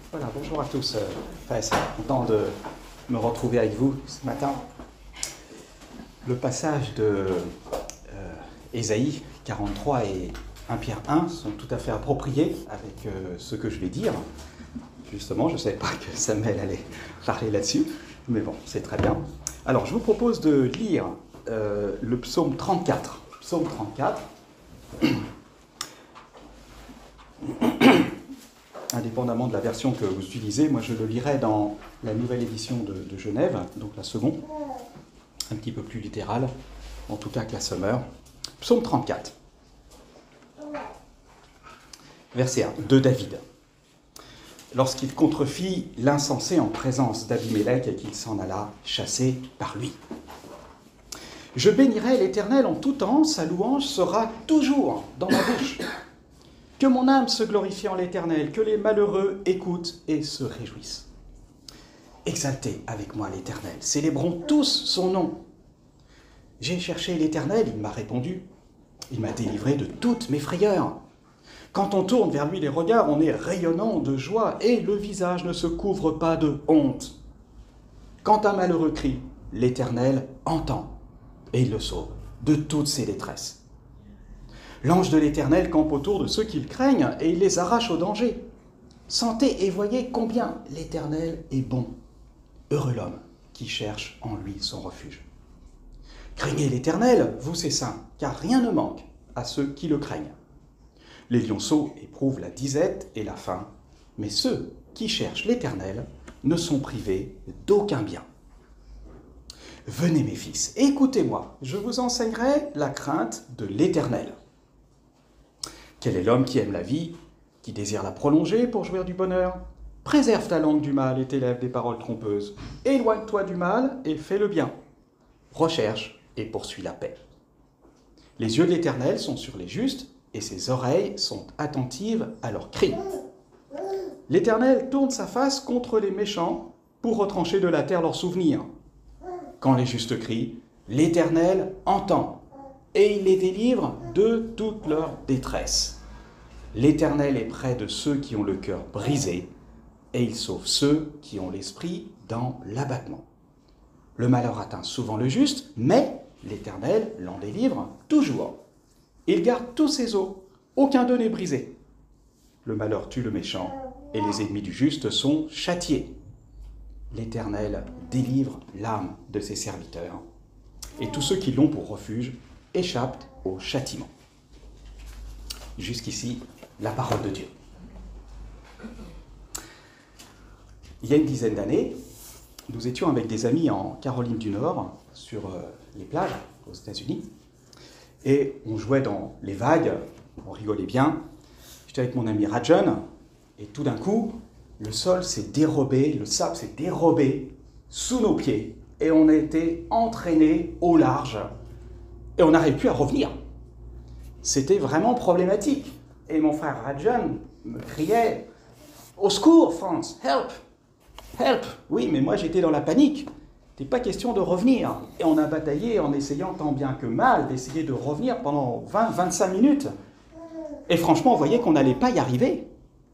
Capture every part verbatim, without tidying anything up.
Voilà, bonjour à tous. Euh, enfin, c'est content de me retrouver avec vous ce matin. Le passage de euh, Ésaïe quarante-trois et un Pierre un sont tout à fait appropriés avec euh, ce que je vais dire. Justement, je ne savais pas que Samuel allait parler là-dessus, mais bon, c'est très bien. Alors, je vous propose de lire euh, le psaume trente-quatre. Psaume trente-quatre. Indépendamment de la version que vous utilisez, moi je le lirai dans la nouvelle édition de, de Genève, donc la seconde, un petit peu plus littérale, en tout cas que la Summer. Psaume trente-quatre, verset un, de David. Lorsqu'il contrefit l'insensé en présence d'Abimélec et qu'il s'en alla chasser par lui. Je bénirai l'Éternel en tout temps, sa louange sera toujours dans ma bouche. Que mon âme se glorifie en l'Éternel, que les malheureux écoutent et se réjouissent. Exaltez avec moi l'Éternel, célébrons tous son nom. J'ai cherché l'Éternel, il m'a répondu. Il m'a délivré de toutes mes frayeurs. Quand on tourne vers lui les regards, on est rayonnant de joie et le visage ne se couvre pas de honte. Quand un malheureux crie, l'Éternel entend et il le sauve de toutes ses détresses. L'ange de l'Éternel campe autour de ceux qui le craignent et il les arrache au danger. Sentez et voyez combien l'Éternel est bon. Heureux l'homme qui cherche en lui son refuge. Craignez l'Éternel, vous ses saints, car rien ne manque à ceux qui le craignent. Les lionceaux éprouvent la disette et la faim, mais ceux qui cherchent l'Éternel ne sont privés d'aucun bien. Venez mes fils, écoutez-moi, je vous enseignerai la crainte de l'Éternel. Quel est l'homme qui aime la vie, qui désire la prolonger pour jouir du bonheur? Préserve ta langue du mal et tes lèvres des paroles trompeuses. Éloigne-toi du mal et fais le bien. Recherche et poursuis la paix. Les yeux de l'Éternel sont sur les justes et ses oreilles sont attentives à leurs cris. L'Éternel tourne sa face contre les méchants pour retrancher de la terre leurs souvenirs. Quand les justes crient, l'Éternel entend. Et il les délivre de toute leur détresse. L'Éternel est près de ceux qui ont le cœur brisé, et il sauve ceux qui ont l'esprit dans l'abattement. Le malheur atteint souvent le juste, mais l'Éternel l'en délivre toujours. Il garde tous ses os, aucun d'eux n'est brisé. Le malheur tue le méchant, et les ennemis du juste sont châtiés. L'Éternel délivre l'âme de ses serviteurs, et tous ceux qui l'ont pour refuge échappent au châtiment. Jusqu'ici, la parole de Dieu. Il y a une dizaine d'années, nous étions avec des amis en Caroline du Nord, sur euh, les plages aux États-Unis, et on jouait dans les vagues, on rigolait bien. J'étais avec mon ami Rajan, et tout d'un coup, le sol s'est dérobé, le sable s'est dérobé sous nos pieds, et on a été entraînés au large. Et on n'arrive plus à revenir. C'était vraiment problématique. Et mon frère Rajan me criait « Au secours, France, help, help !» Oui, mais moi j'étais dans la panique. Il n'était pas question de revenir. Et on a bataillé en essayant tant bien que mal d'essayer de revenir pendant vingt à vingt-cinq minutes. Et franchement, on voyait qu'on n'allait pas y arriver.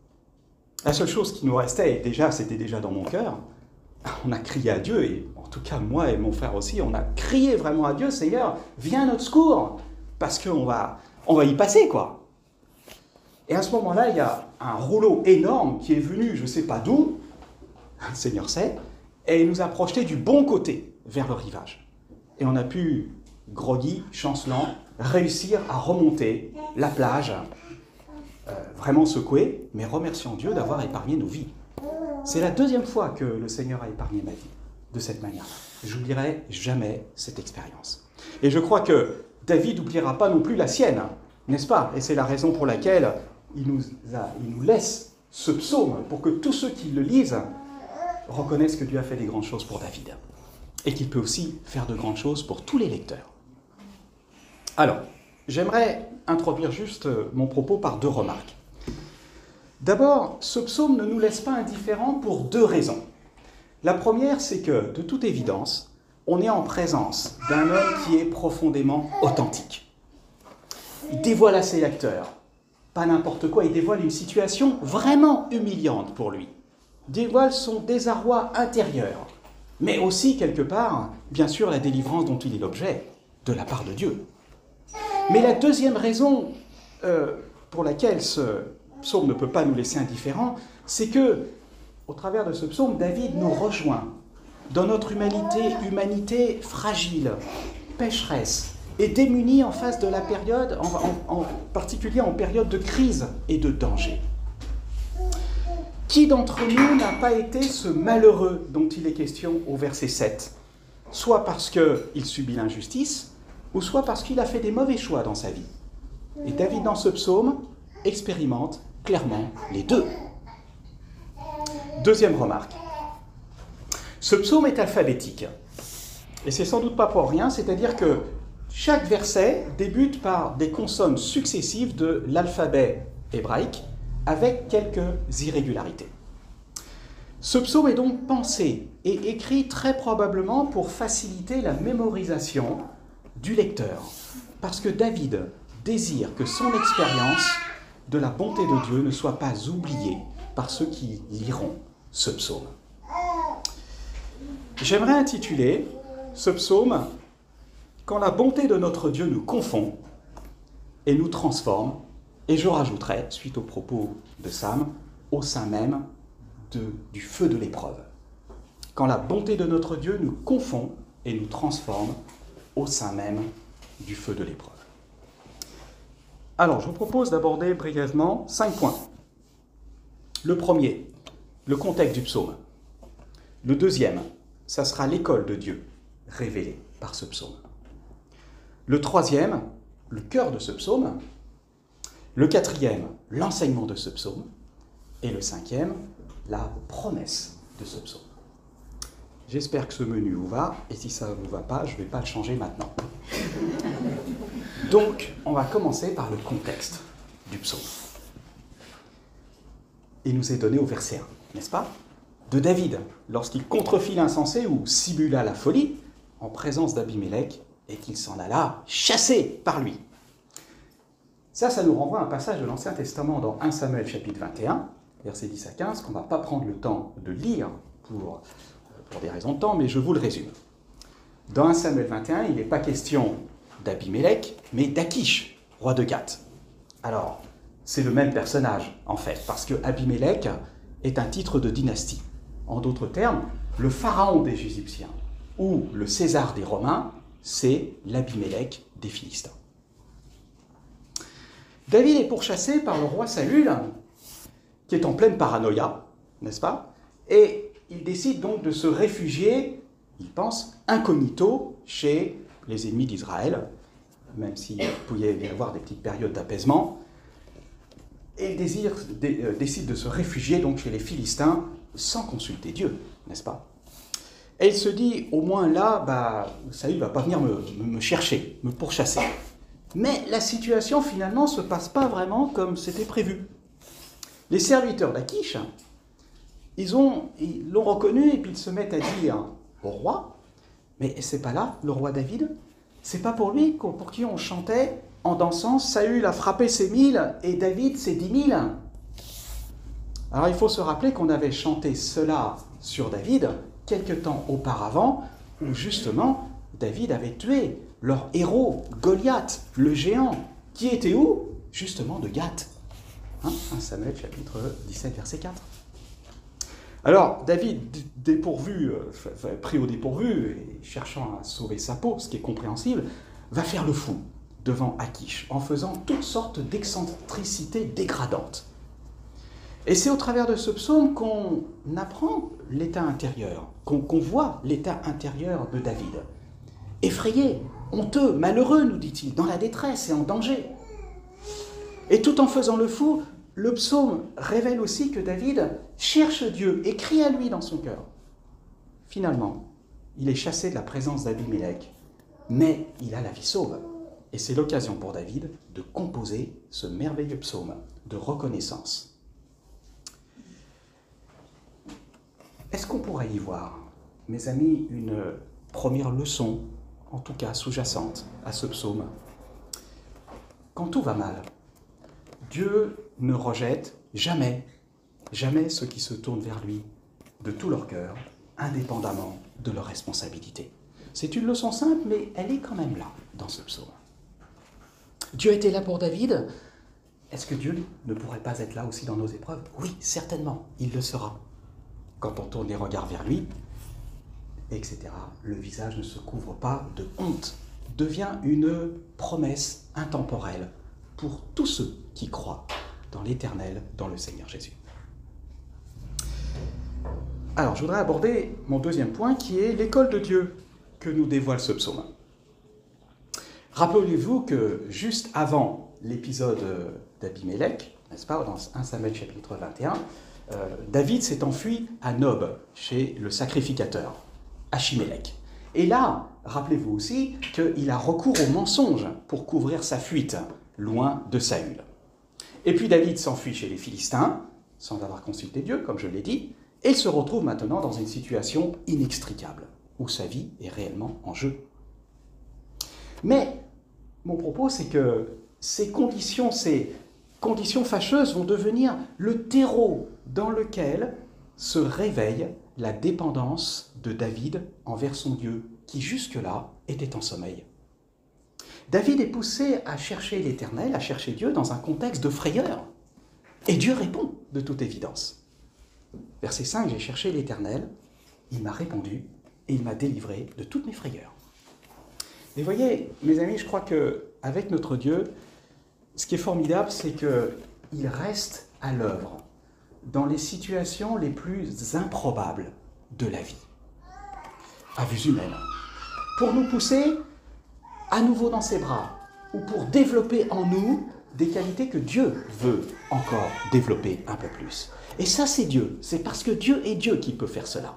La seule chose qui nous restait, et déjà, c'était déjà dans mon cœur, on a crié à Dieu, et en tout cas moi et mon frère aussi, on a crié vraiment à Dieu, Seigneur, viens à notre secours, parce qu'on va, on va y passer, quoi. Et à ce moment-là, il y a un rouleau énorme qui est venu, je ne sais pas d'où, le Seigneur sait, et il nous a projeté du bon côté, vers le rivage. Et on a pu, groggy, chancelant, réussir à remonter la plage, euh, vraiment secouée, mais remerciant Dieu d'avoir épargné nos vies. C'est la deuxième fois que le Seigneur a épargné ma vie de cette manière. Je n'oublierai jamais cette expérience. Et je crois que David n'oubliera pas non plus la sienne, n'est-ce pas? Et c'est la raison pour laquelle il nous, a, il nous laisse ce psaume, pour que tous ceux qui le lisent reconnaissent que Dieu a fait des grandes choses pour David. Et qu'il peut aussi faire de grandes choses pour tous les lecteurs. Alors, j'aimerais introduire juste mon propos par deux remarques. D'abord, ce psaume ne nous laisse pas indifférents pour deux raisons. La première, c'est que, de toute évidence, on est en présence d'un homme qui est profondément authentique. Il dévoile à ses lecteurs, pas n'importe quoi, il dévoile une situation vraiment humiliante pour lui. dévoile son désarroi intérieur, mais aussi, quelque part, bien sûr, la délivrance dont il est l'objet de la part de Dieu. Mais la deuxième raison euh, pour laquelle ce psaume ne peut pas nous laisser indifférents, c'est que, au travers de ce psaume, David nous rejoint dans notre humanité, humanité fragile, pécheresse, et démunie en face de la période, en, en, en particulier en période de crise et de danger. Qui d'entre nous n'a pas été ce malheureux dont il est question au verset sept, soit parce qu'il subit l'injustice, ou soit parce qu'il a fait des mauvais choix dans sa vie. Et David, dans ce psaume, expérimente clairement les deux. Deuxième remarque. Ce psaume est alphabétique. Et c'est sans doute pas pour rien, c'est-à-dire que chaque verset débute par des consonnes successives de l'alphabet hébraïque, avec quelques irrégularités. Ce psaume est donc pensé et écrit très probablement pour faciliter la mémorisation du lecteur, parce que David désire que son expérience de la bonté de Dieu ne soit pas oubliée par ceux qui liront ce psaume. J'aimerais intituler ce psaume « Quand la bonté de notre Dieu nous confond et nous transforme », et je rajouterai, suite aux propos de Sam, au sein même de, du feu de l'épreuve. Quand la bonté de notre Dieu nous confond et nous transforme au sein même du feu de l'épreuve. Alors, je vous propose d'aborder brièvement cinq points. Le premier, le contexte du psaume. Le deuxième, ça sera l'école de Dieu révélée par ce psaume. Le troisième, le cœur de ce psaume. Le quatrième, l'enseignement de ce psaume. Et le cinquième, la promesse de ce psaume. J'espère que ce menu vous va, et si ça ne vous va pas, je ne vais pas le changer maintenant. Donc, on va commencer par le contexte du psaume. Il nous est donné au verset un, n'est-ce pas? De David, lorsqu'il contrefit l'insensé ou simula la folie, en présence d'Abimélec, et qu'il s'en alla chassé par lui. Ça, ça nous renvoie à un passage de l'Ancien Testament dans premier Samuel chapitre vingt et un, versets dix à quinze, qu'on ne va pas prendre le temps de lire pour, pour des raisons de temps, mais je vous le résume. Dans premier Samuel vingt et un, il n'est pas question d'Abimélec, mais d'Achish, roi de Gath. Alors, c'est le même personnage, en fait, parce que Abimélec est un titre de dynastie. En d'autres termes, le pharaon des Égyptiens ou le César des Romains, c'est l'Abimélec des Philistins. David est pourchassé par le roi Saül, qui est en pleine paranoïa, n'est-ce pas? Et il décide donc de se réfugier, il pense, incognito chez les ennemis d'Israël, même s'il pouvait y avoir des petites périodes d'apaisement. Et il désire, dé, euh, décide de se réfugier donc chez les Philistins sans consulter Dieu, n'est-ce pas? Et il se dit, au moins là, bah, Saül ne va pas venir me, me chercher, me pourchasser. Mais la situation, finalement, ne se passe pas vraiment comme c'était prévu. Les serviteurs d'Achish, ils ont, ils l'ont reconnu et puis ils se mettent à dire au roi, mais c'est pas là, le roi David? C'est pas pour lui, pour qui on chantait en dansant, Saül a frappé ses mille et David ses dix mille? Alors il faut se rappeler qu'on avait chanté cela sur David quelque temps auparavant, où justement David avait tué leur héros, Goliath, le géant, qui était où? Justement de Gath. Hein, premier Samuel chapitre dix-sept, verset quatre. Alors, David, dépourvu, euh, pris au dépourvu, et cherchant à sauver sa peau, ce qui est compréhensible, va faire le fou devant Achish, en faisant toutes sortes d'excentricités dégradantes. Et c'est au travers de ce psaume qu'on apprend l'état intérieur, qu'on qu'on voit l'état intérieur de David. Effrayé, honteux, malheureux, nous dit-il, dans la détresse et en danger. Et tout en faisant le fou, le psaume révèle aussi que David cherche Dieu et crie à lui dans son cœur. Finalement, il est chassé de la présence d'Abimélec, mais il a la vie sauve. Et c'est l'occasion pour David de composer ce merveilleux psaume de reconnaissance. Est-ce qu'on pourrait y voir, mes amis, une première leçon, en tout cas sous-jacente, à ce psaume? Quand tout va mal, Dieu ne rejette jamais, jamais ceux qui se tournent vers lui de tout leur cœur, indépendamment de leurs responsabilités. C'est une leçon simple, mais elle est quand même là, dans ce psaume. Dieu était là pour David. Est-ce que Dieu ne pourrait pas être là aussi dans nos épreuves? Oui, certainement, il le sera. Quand on tourne les regards vers lui, et cetera, le visage ne se couvre pas de honte, devient une promesse intemporelle pour tous ceux qui croient dans l'Éternel, dans le Seigneur Jésus. Alors, je voudrais aborder mon deuxième point, qui est l'école de Dieu que nous dévoile ce psaume. Rappelez-vous que juste avant l'épisode d'Abimélec, n'est-ce pas, dans un Samuel chapitre vingt et un, euh, David s'est enfui à Nob, chez le sacrificateur, Achimélec. Et là, rappelez-vous aussi qu'il a recours au mensonge pour couvrir sa fuite, loin de Saül. Et puis David s'enfuit chez les Philistins, sans avoir consulté Dieu, comme je l'ai dit, et il se retrouve maintenant dans une situation inextricable, où sa vie est réellement en jeu. Mais mon propos, c'est que ces conditions, ces conditions fâcheuses vont devenir le terreau dans lequel se réveille la dépendance de David envers son Dieu, qui jusque-là était en sommeil. David est poussé à chercher l'Éternel, à chercher Dieu dans un contexte de frayeur. Et Dieu répond, de toute évidence. Verset cinq, j'ai cherché l'Éternel, il m'a répondu et il m'a délivré de toutes mes frayeurs. Et voyez, mes amis, je crois qu'avec notre Dieu, ce qui est formidable, c'est qu'il reste à l'œuvre dans les situations les plus improbables de la vie, à vue humaine, pour nous pousser à nouveau dans ses bras, ou pour développer en nous des qualités que Dieu veut encore développer un peu plus. Et ça, c'est Dieu. C'est parce que Dieu est Dieu qui peut faire cela.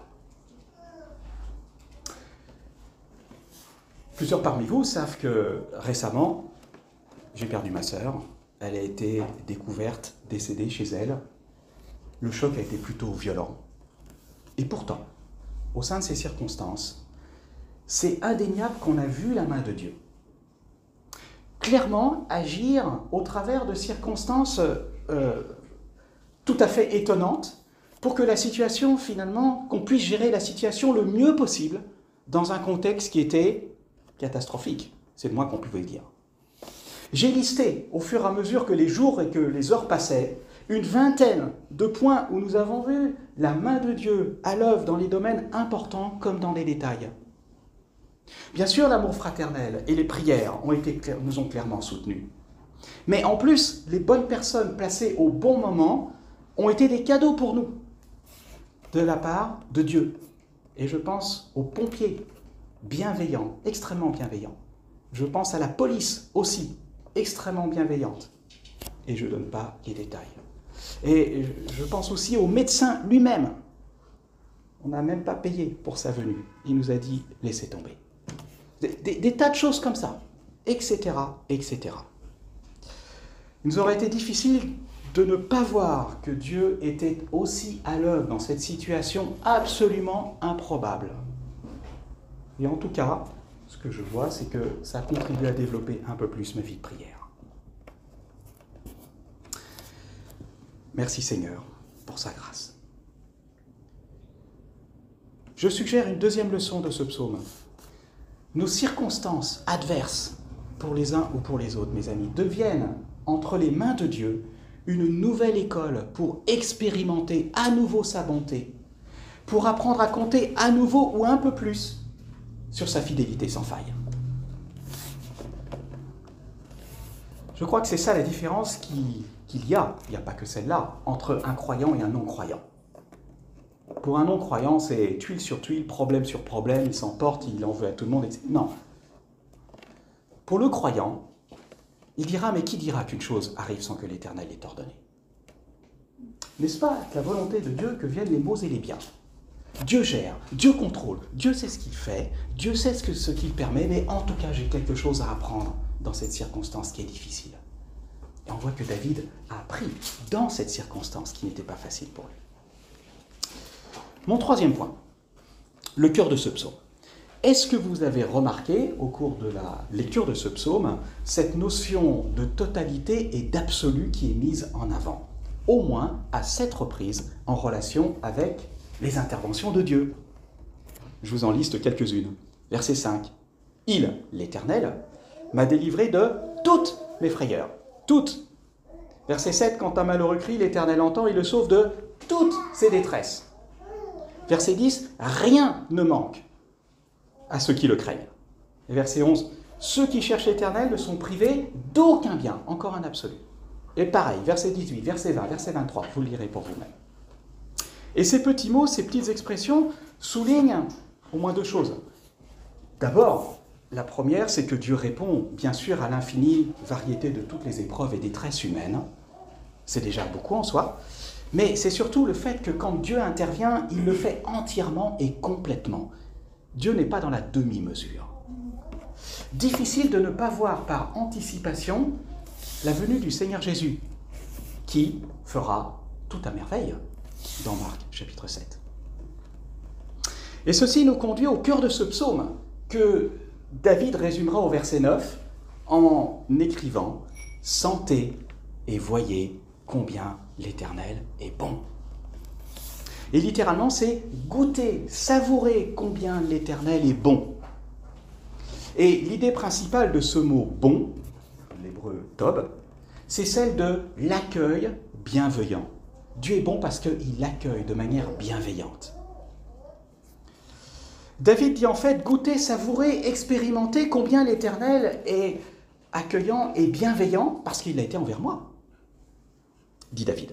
Plusieurs parmi vous savent que récemment, j'ai perdu ma sœur. Elle a été découverte, décédée chez elle. Le choc a été plutôt violent. Et pourtant, au sein de ces circonstances, c'est indéniable qu'on a vu la main de Dieu clairement agir au travers de circonstances euh, tout à fait étonnantes pour que la situation, finalement, qu'on puisse gérer la situation le mieux possible dans un contexte qui était catastrophique. C'est le moins qu'on pouvait dire. J'ai listé, au fur et à mesure que les jours et que les heures passaient, une vingtaine de points où nous avons vu la main de Dieu à l'œuvre dans les domaines importants comme dans les détails. Bien sûr, l'amour fraternel et les prières ont été, nous ont clairement soutenus. Mais en plus, les bonnes personnes placées au bon moment ont été des cadeaux pour nous, de la part de Dieu. Et je pense aux pompiers bienveillants, extrêmement bienveillants. Je pense à la police aussi, extrêmement bienveillante. Et je ne donne pas les détails. Et je pense aussi au médecin lui-même. On n'a même pas payé pour sa venue. Il nous a dit « laissez tomber ». Des, des, des tas de choses comme ça, et cetera, et cetera. Il nous aurait été difficile de ne pas voir que Dieu était aussi à l'œuvre dans cette situation absolument improbable. Et en tout cas, ce que je vois, c'est que ça contribue à développer un peu plus ma vie de prière. Merci Seigneur pour sa grâce. Je suggère une deuxième leçon de ce psaume. Nos circonstances adverses, pour les uns ou pour les autres, mes amis, deviennent, entre les mains de Dieu, une nouvelle école pour expérimenter à nouveau sa bonté, pour apprendre à compter à nouveau ou un peu plus sur sa fidélité sans faille. Je crois que c'est ça la différence qui, qu'il y a, il n'y a pas que celle-là, entre un croyant et un non-croyant. Pour un non-croyant, c'est tuile sur tuile, problème sur problème, il s'emporte, il en veut à tout le monde, et cetera. Non. Pour le croyant, il dira, mais qui dira qu'une chose arrive sans que l'Éternel l'ait ordonné? N'est-ce pas la volonté de Dieu que viennent les maux et les biens? Dieu gère, Dieu contrôle, Dieu sait ce qu'il fait, Dieu sait ce, que, ce qu'il permet, mais en tout cas, j'ai quelque chose à apprendre dans cette circonstance qui est difficile. Et on voit que David a appris dans cette circonstance qui n'était pas facile pour lui. Mon troisième point, le cœur de ce psaume. Est-ce que vous avez remarqué, au cours de la lecture de ce psaume, cette notion de totalité et d'absolu qui est mise en avant? au moins à sept reprises en relation avec les interventions de Dieu. Je vous en liste quelques-unes. Verset cinq. « Il, l'Éternel, m'a délivré de toutes mes frayeurs. » Toutes. Verset sept. « Quand un malheureux crie, l'Éternel entend, il le sauve de toutes ses détresses. » Verset dix. « Rien ne manque à ceux qui le craignent. » Et verset onze. « Ceux qui cherchent l'Éternel ne sont privés d'aucun bien. » Encore un absolu. Et pareil, verset dix-huit, verset vingt, verset vingt-trois. Vous le lirez pour vous-même. Et ces petits mots, ces petites expressions soulignent au moins deux choses. D'abord, la première, c'est que Dieu répond, bien sûr, à l'infinie variété de toutes les épreuves et détresses humaines. C'est déjà beaucoup en soi. Mais c'est surtout le fait que quand Dieu intervient, il le fait entièrement et complètement. Dieu n'est pas dans la demi-mesure. Difficile de ne pas voir par anticipation la venue du Seigneur Jésus, qui fera tout à merveille dans Marc chapitre sept. Et ceci nous conduit au cœur de ce psaume que David résumera au verset neuf en écrivant « Sentez et voyez combien l'Éternel est bon ». Et littéralement, c'est goûter, savourer combien l'Éternel est bon. Et l'idée principale de ce mot « bon », l'hébreu « tob », c'est celle de l'accueil bienveillant. Dieu est bon parce qu'il l'accueille de manière bienveillante. David dit en fait goûter, savourer, expérimenter combien l'Éternel est accueillant et bienveillant parce qu'il l'a été envers moi, dit David.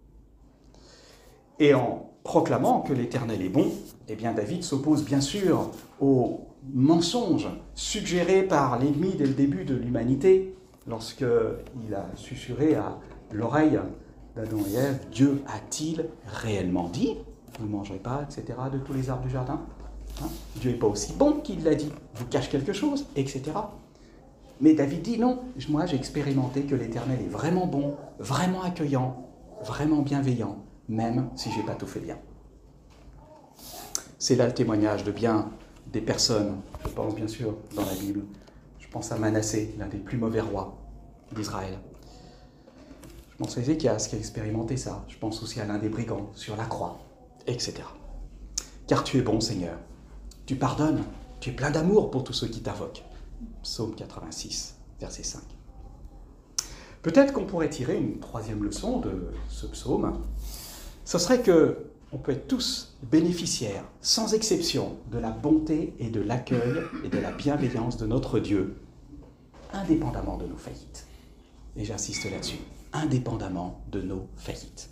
Et en proclamant que l'Éternel est bon, eh bien David s'oppose bien sûr au mensonge suggéré par l'ennemi dès le début de l'humanité lorsqu'il a susurré à l'oreille d'Adam et Ève « Dieu a-t-il réellement dit ? Vous ne mangerez pas, et cetera de tous les arbres du jardin ?» Hein? Dieu n'est pas aussi bon qu'il l'a dit, vous cache quelque chose, et cetera. Mais David dit non, moi j'ai expérimenté que l'Éternel est vraiment bon, vraiment accueillant, vraiment bienveillant, même si je n'ai pas tout fait bien. C'est là le témoignage de bien des personnes, je pense bien sûr dans la Bible. Je pense à Manassé, l'un des plus mauvais rois d'Israël. Je pense à Ézéchias qui a expérimenté ça. Je pense aussi à l'un des brigands sur la croix, et cetera. Car tu es bon, Seigneur. Tu pardonnes, tu es plein d'amour pour tous ceux qui t'invoquent. Psaume quatre-vingt-six, verset cinq. Peut-être qu'on pourrait tirer une troisième leçon de ce psaume. Ce serait que on peut être tous bénéficiaires, sans exception, de la bonté et de l'accueil et de la bienveillance de notre Dieu, indépendamment de nos faillites. Et j'insiste là-dessus, indépendamment de nos faillites.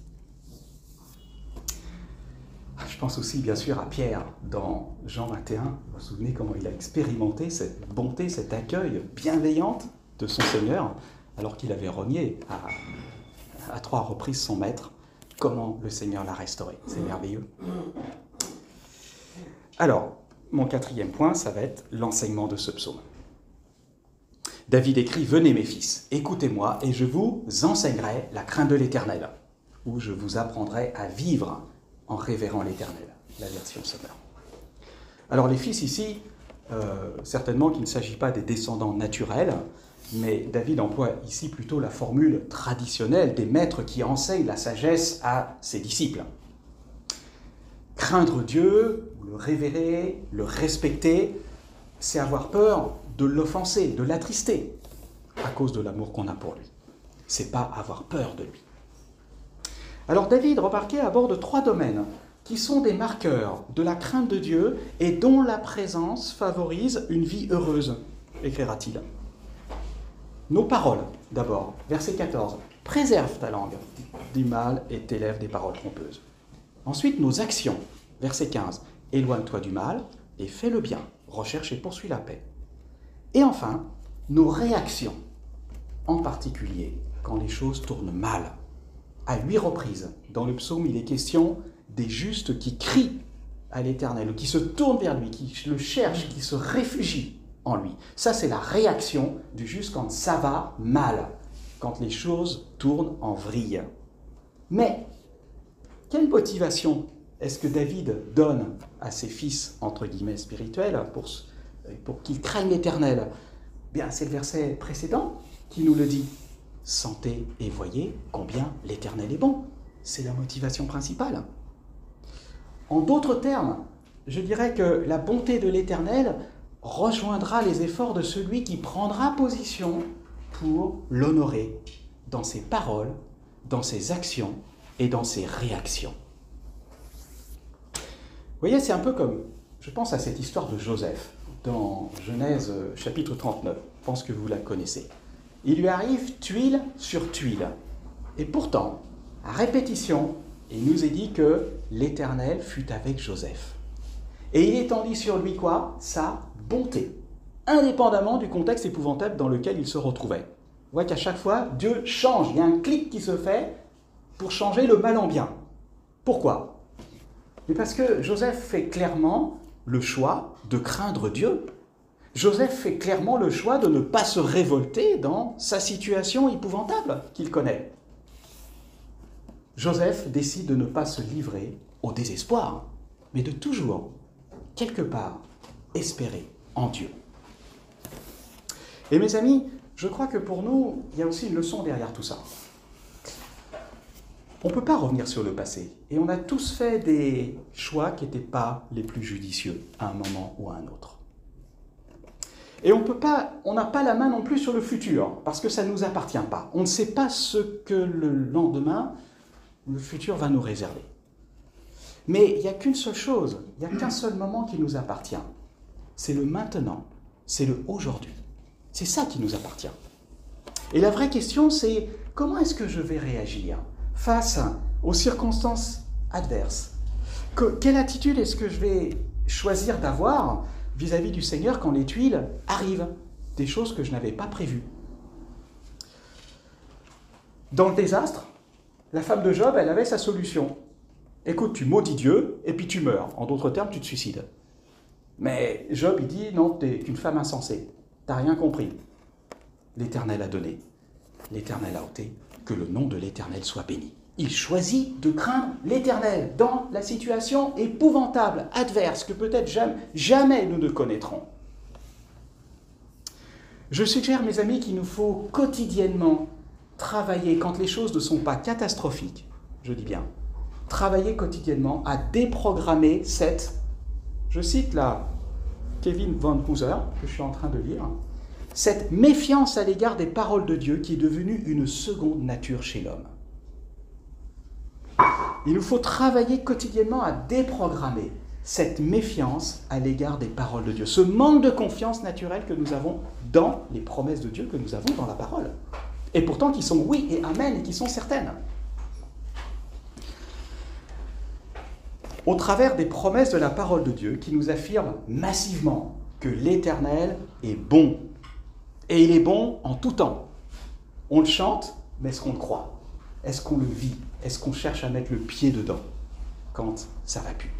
Je pense aussi, bien sûr, à Pierre dans Jean vingt et un. Vous vous souvenez comment il a expérimenté cette bonté, cet accueil bienveillante de son Seigneur, alors qu'il avait renié à, à trois reprises son maître. Comment le Seigneur l'a restauré. C'est merveilleux. Alors, mon quatrième point, ça va être l'enseignement de ce psaume. David écrit « Venez mes fils, écoutez-moi et je vous enseignerai la crainte de l'Éternel, ou je vous apprendrai à vivre en révérant l'Éternel », la version Sommer. Alors les fils ici, euh, certainement qu'il ne s'agit pas des descendants naturels, mais David emploie ici plutôt la formule traditionnelle des maîtres qui enseignent la sagesse à ses disciples. Craindre Dieu, le révérer, le respecter, c'est avoir peur de l'offenser, de l'attrister, à cause de l'amour qu'on a pour lui. C'est pas avoir peur de lui. Alors David, remarquez, aborde trois domaines qui sont des marqueurs de la crainte de Dieu et dont la présence favorise une vie heureuse, écrira-t-il. Nos paroles, d'abord, verset quatorze. « Préserve ta langue du mal et tes lèvres des paroles trompeuses. » Ensuite, nos actions, verset quinze. « Éloigne-toi du mal et fais le bien, recherche et poursuis la paix. » Et enfin, nos réactions, en particulier quand les choses tournent mal. À huit reprises, dans le psaume, il est question des justes qui crient à l'Éternel, ou qui se tournent vers lui, qui le cherchent, qui se réfugient en lui. Ça, c'est la réaction du juste quand ça va mal, quand les choses tournent en vrille. Mais, quelle motivation est-ce que David donne à ses fils, entre guillemets, spirituels, pour, pour qu'ils craignent l'Éternel ? Bien, c'est le verset précédent qui nous le dit. « Sentez et voyez combien l'Éternel est bon. » c'est la motivation principale. En d'autres termes, je dirais que la bonté de l'Éternel rejoindra les efforts de celui qui prendra position pour l'honorer dans ses paroles, dans ses actions et dans ses réactions. Vous voyez, c'est un peu comme, je pense à cette histoire de Joseph dans Genèse chapitre trente-neuf, je pense que vous la connaissez. Il lui arrive tuile sur tuile. Et pourtant, à répétition, il nous est dit que l'Éternel fut avec Joseph. Et il étendit sur lui quoi? Sa bonté, indépendamment du contexte épouvantable dans lequel il se retrouvait. On voit qu'à chaque fois, Dieu change. Il y a un clic qui se fait pour changer le mal en bien. Pourquoi? Mais parce que Joseph fait clairement le choix de craindre Dieu. Joseph fait clairement le choix de ne pas se révolter dans sa situation épouvantable qu'il connaît. Joseph décide de ne pas se livrer au désespoir, mais de toujours, quelque part, espérer en Dieu. Et mes amis, je crois que pour nous, il y a aussi une leçon derrière tout ça. On ne peut pas revenir sur le passé, et on a tous fait des choix qui n'étaient pas les plus judicieux à un moment ou à un autre. Et on peut pas, on n'a pas la main non plus sur le futur, parce que ça ne nous appartient pas. On ne sait pas ce que le lendemain, le futur va nous réserver. Mais il n'y a qu'une seule chose, il n'y a qu'un seul moment qui nous appartient. C'est le maintenant, c'est le aujourd'hui. C'est ça qui nous appartient. Et la vraie question, c'est comment est-ce que je vais réagir face aux circonstances adverses? Que, quelle attitude est-ce que je vais choisir d'avoir vis-à-vis du Seigneur quand les tuiles arrivent, des choses que je n'avais pas prévues? Dans le désastre, la femme de Job, elle avait sa solution. Écoute, tu maudis Dieu et puis tu meurs. En d'autres termes, tu te suicides. Mais Job, il dit, non, tu es qu'une femme insensée. Tu n'as rien compris. L'Éternel a donné. L'Éternel a ôté. Que le nom de l'Éternel soit béni. Il choisit de craindre l'Éternel dans la situation épouvantable, adverse, que peut-être jamais, jamais nous ne connaîtrons. Je suggère, mes amis, qu'il nous faut quotidiennement travailler, quand les choses ne sont pas catastrophiques, je dis bien, travailler quotidiennement à déprogrammer cette, je cite là Kevin Van Hooser, que je suis en train de lire, cette méfiance à l'égard des paroles de Dieu qui est devenue une seconde nature chez l'homme. Il nous faut travailler quotidiennement à déprogrammer cette méfiance à l'égard des paroles de Dieu, ce manque de confiance naturelle que nous avons dans les promesses de Dieu que nous avons dans la parole. Et pourtant qui sont oui et amen et qui sont certaines. Au travers des promesses de la parole de Dieu qui nous affirment massivement que l'Éternel est bon. Et il est bon en tout temps. On le chante, mais est-ce qu'on le croit? Est-ce qu'on le vit? Est-ce qu'on cherche à mettre le pied dedans quand ça va plus?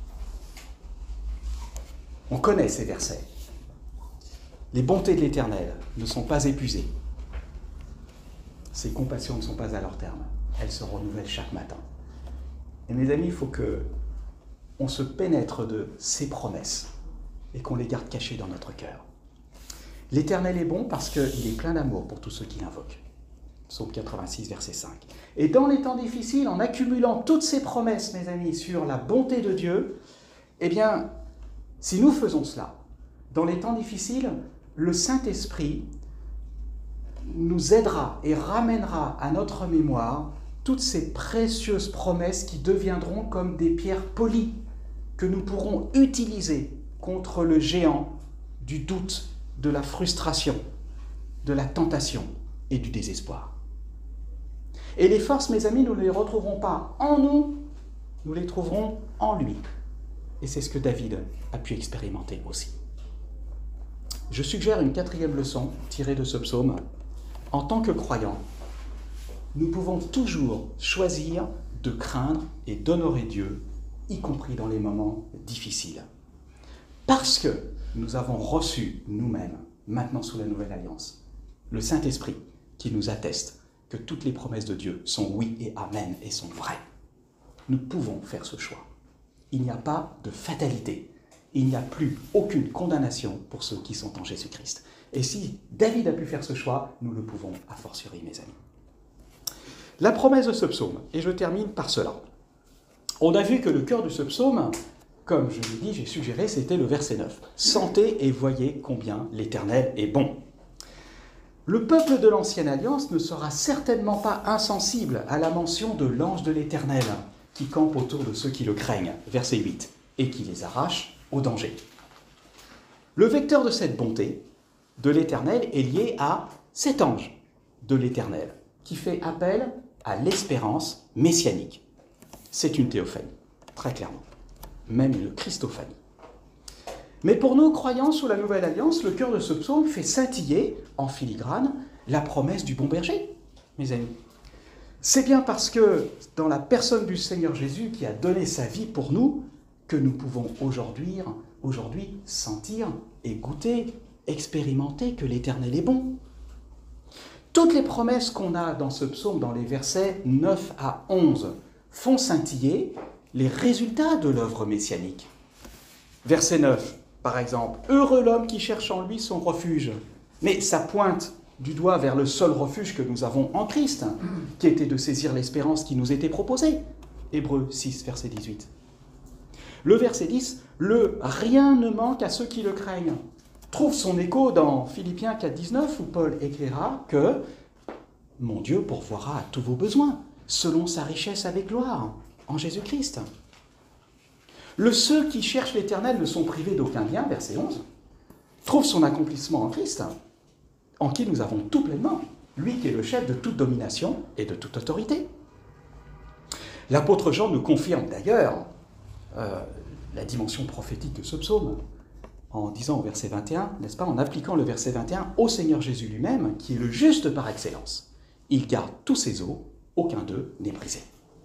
On connaît ces versets. Les bontés de l'Éternel ne sont pas épuisées. Ses compassions ne sont pas à leur terme. Elles se renouvellent chaque matin. Et mes amis, il faut que on se pénètre de ces promesses et qu'on les garde cachées dans notre cœur. L'Éternel est bon parce qu'il est plein d'amour pour tous ceux qui l'invoquent. Psaume quatre-vingt-six, verset cinq. Et dans les temps difficiles, en accumulant toutes ces promesses, mes amis, sur la bonté de Dieu, eh bien, si nous faisons cela, dans les temps difficiles, le Saint-Esprit nous aidera et ramènera à notre mémoire toutes ces précieuses promesses qui deviendront comme des pierres polies que nous pourrons utiliser contre le géant du doute, de la frustration, de la tentation et du désespoir. Et les forces, mes amis, nous ne les retrouverons pas en nous, nous les trouverons en lui. Et c'est ce que David a pu expérimenter aussi. Je suggère une quatrième leçon tirée de ce psaume. En tant que croyants, nous pouvons toujours choisir de craindre et d'honorer Dieu, y compris dans les moments difficiles. Parce que nous avons reçu nous-mêmes, maintenant sous la Nouvelle Alliance, le Saint-Esprit qui nous atteste que toutes les promesses de Dieu sont oui et amen et sont vraies. Nous pouvons faire ce choix. Il n'y a pas de fatalité. Il n'y a plus aucune condamnation pour ceux qui sont en Jésus-Christ. Et si David a pu faire ce choix, nous le pouvons a fortiori, mes amis. La promesse de ce psaume, et je termine par cela. On a vu que le cœur de ce psaume, comme je l'ai dit, j'ai suggéré, c'était le verset neuf. « Sentez et voyez combien l'Éternel est bon ». Le peuple de l'Ancienne Alliance ne sera certainement pas insensible à la mention de l'ange de l'Éternel qui campe autour de ceux qui le craignent, verset huit, et qui les arrache au danger. Le vecteur de cette bonté de l'Éternel est lié à cet ange de l'Éternel qui fait appel à l'espérance messianique. C'est une théophanie, très clairement, même une christophanie. Mais pour nous, croyants sous la Nouvelle Alliance, le cœur de ce psaume fait scintiller, en filigrane, la promesse du bon berger, mes amis. C'est bien parce que, dans la personne du Seigneur Jésus qui a donné sa vie pour nous, que nous pouvons aujourd'hui, aujourd'hui sentir et goûter, expérimenter que l'Éternel est bon. Toutes les promesses qu'on a dans ce psaume, dans les versets neuf à onze, font scintiller les résultats de l'œuvre messianique. Verset neuf, par exemple, « Heureux l'homme qui cherche en lui son refuge ». Mais ça pointe du doigt vers le seul refuge que nous avons en Christ, qui était de saisir l'espérance qui nous était proposée. Hébreux six, verset dix-huit. Le verset dix, « Le rien ne manque à ceux qui le craignent », trouve son écho dans Philippiens quatre, dix-neuf, où Paul écrira que « Mon Dieu pourvoira à tous vos besoins, selon sa richesse avec gloire, en Jésus-Christ ». Le ceux qui cherchent l'Éternel ne sont privés d'aucun bien, verset onze, trouve son accomplissement en Christ, en qui nous avons tout pleinement, lui qui est le chef de toute domination et de toute autorité. L'apôtre Jean nous confirme d'ailleurs euh, la dimension prophétique de ce psaume, en disant au verset vingt et un, n'est-ce pas, en appliquant le verset vingt et un au Seigneur Jésus lui-même, qui est le juste par excellence. Il garde tous ses os, aucun d'eux n'est brisé.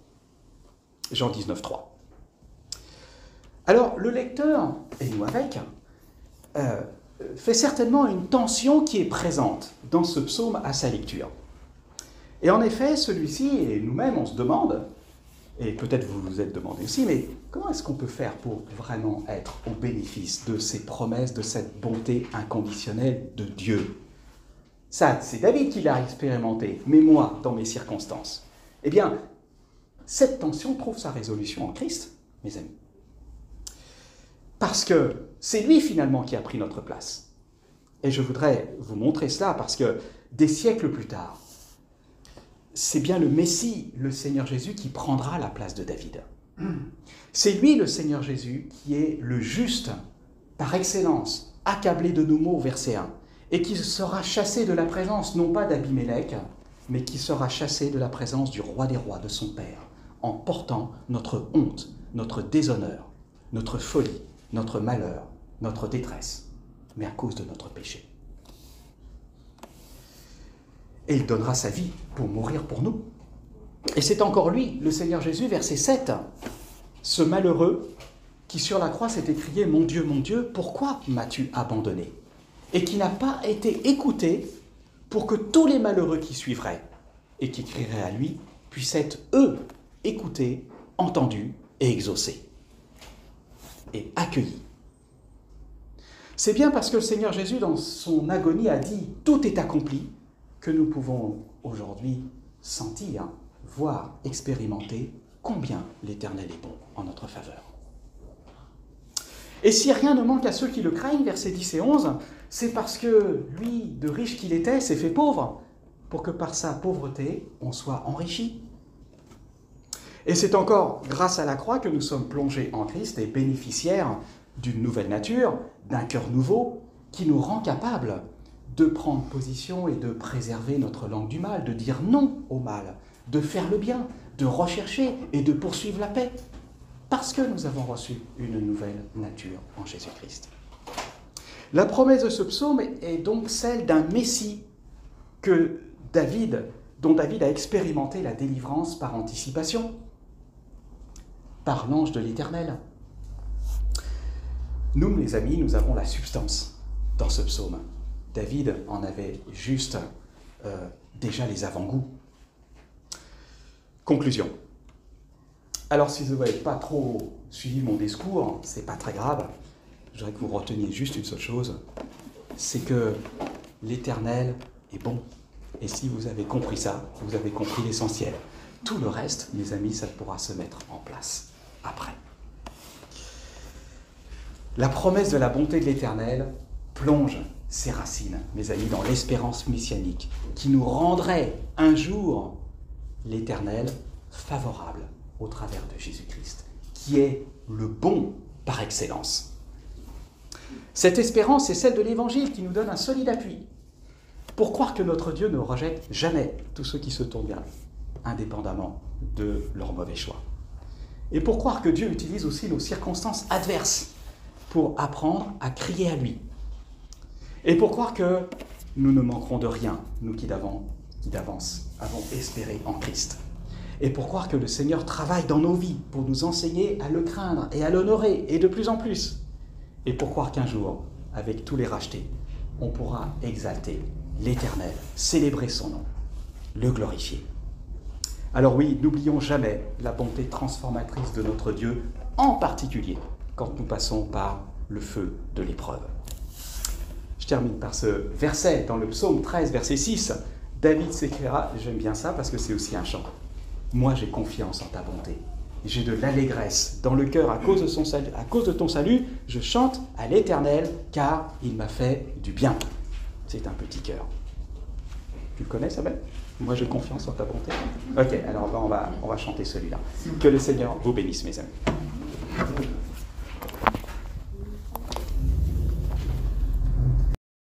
Jean dix-neuf, trois. Alors, le lecteur, et nous avec, euh, fait certainement une tension qui est présente dans ce psaume à sa lecture. Et en effet, celui-ci, et nous-mêmes, on se demande, et peut-être vous vous êtes demandé aussi, mais comment est-ce qu'on peut faire pour vraiment être au bénéfice de ces promesses, de cette bonté inconditionnelle de Dieu? Ça, c'est David qui l'a expérimenté, mais moi, dans mes circonstances. Eh bien, cette tension trouve sa résolution en Christ, mes amis. Parce que c'est lui finalement qui a pris notre place. Et je voudrais vous montrer cela parce que des siècles plus tard, c'est bien le Messie, le Seigneur Jésus, qui prendra la place de David. C'est lui, le Seigneur Jésus, qui est le juste par excellence, accablé de nos maux, verset un, et qui sera chassé de la présence, non pas d'Abimélec, mais qui sera chassé de la présence du roi des rois, de son Père, en portant notre honte, notre déshonneur, notre folie, notre malheur, notre détresse, mais à cause de notre péché. Et il donnera sa vie pour mourir pour nous. Et c'est encore lui, le Seigneur Jésus, verset sept, ce malheureux qui sur la croix s'est écrié « Mon Dieu, mon Dieu, pourquoi m'as-tu abandonné ?» et qui n'a pas été écouté pour que tous les malheureux qui suivraient et qui crieraient à lui puissent être, eux, écoutés, entendus et exaucés et accueillis. C'est bien parce que le Seigneur Jésus, dans son agonie, a dit « Tout est accompli » que nous pouvons aujourd'hui sentir, voir, expérimenter combien l'Éternel est bon en notre faveur. Et si rien ne manque à ceux qui le craignent, versets dix et onze, c'est parce que lui, de riche qu'il était, s'est fait pauvre, pour que par sa pauvreté, on soit enrichi. Et c'est encore grâce à la croix que nous sommes plongés en Christ et bénéficiaires d'une nouvelle nature, d'un cœur nouveau, qui nous rend capables de prendre position et de préserver notre langue du mal, de dire non au mal, de faire le bien, de rechercher et de poursuivre la paix, parce que nous avons reçu une nouvelle nature en Jésus-Christ. La promesse de ce psaume est donc celle d'un Messie que David, dont David a expérimenté la délivrance par anticipation, par l'ange de l'Éternel. Nous, les amis, nous avons la substance dans ce psaume. David en avait juste euh, déjà les avant-goûts. Conclusion. Alors, si vous n'avez pas trop suivi mon discours, c'est pas très grave. Je voudrais que vous reteniez juste une seule chose, c'est que l'Éternel est bon. Et si vous avez compris ça, vous avez compris l'essentiel. Tout le reste, mes amis, ça pourra se mettre en place après. La promesse de la bonté de l'Éternel plonge ses racines, mes amis, dans l'espérance messianique, qui nous rendrait un jour l'Éternel favorable au travers de Jésus-Christ, qui est le bon par excellence. Cette espérance est celle de l'Évangile qui nous donne un solide appui pour croire que notre Dieu ne rejette jamais tous ceux qui se tournent vers lui, indépendamment de leur mauvais choix. Et pour croire que Dieu utilise aussi nos circonstances adverses pour apprendre à crier à lui. Et pour croire que nous ne manquerons de rien, nous qui d'avance avons espéré en Christ. Et pour croire que le Seigneur travaille dans nos vies pour nous enseigner à le craindre et à l'honorer, et de plus en plus. Et pour croire qu'un jour, avec tous les rachetés, on pourra exalter l'Éternel, célébrer son nom, le glorifier. Alors oui, n'oublions jamais la bonté transformatrice de notre Dieu, en particulier quand nous passons par le feu de l'épreuve. Je termine par ce verset dans le psaume treize, verset six. David s'écrira, j'aime bien ça parce que c'est aussi un chant. Moi j'ai confiance en ta bonté. J'ai de l'allégresse dans le cœur à cause de son salut, à cause de ton salut, je chante à l'Éternel car il m'a fait du bien. C'est un petit cœur. Tu le connais, Sabelle ? Moi j'ai confiance en ta bonté. Ok, alors on va, on va chanter celui-là. Que le Seigneur vous bénisse, mes amis.